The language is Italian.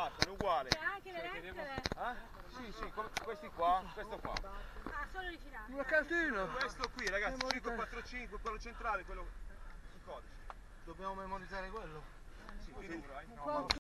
È uguale. C'è anche le lettere? Sì, sì, questi qua, questo qua. Ah, solo i finali. Una cartina. Questo qui, ragazzi, 545, quello centrale, quello il codice. Dobbiamo memorizzare quello. Sì, così.